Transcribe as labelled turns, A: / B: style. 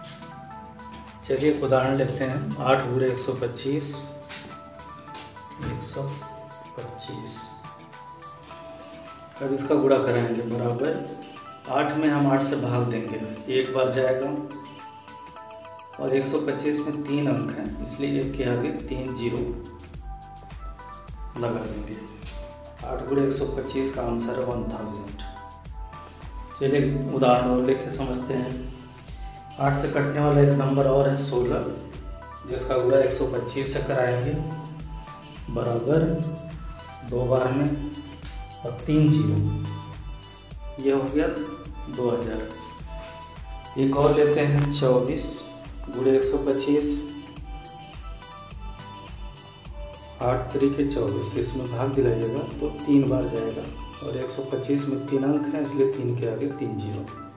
A: चलिए एक उदाहरण लेते हैं। 8 गुणे 125, 125। अब इसका गुणा कराएंगे बराबर 8 में हम 8 से भाग देंगे, एक बार जाएगा, और 125 में 3 अंक हैं इसलिए एक के आगे 3 जीरो लगा देंगे। 8 गुणे 125 का आंसर है 1000। चलिए उदाहरण और लेके समझते हैं। 8 से कटने वाला एक नंबर और है 16, जिसका गुणा 125 से कराएंगे बराबर 2 बार में और 3 जीरो, यह हो गया 2000। एक और लेते हैं 24 गुणे 125, 8 तरीके 24, इसमें भाग दिलाइएगा तो 3 बार जाएगा, और 125 में 3 अंक हैं इसलिए 3 के आगे 3 जीरो।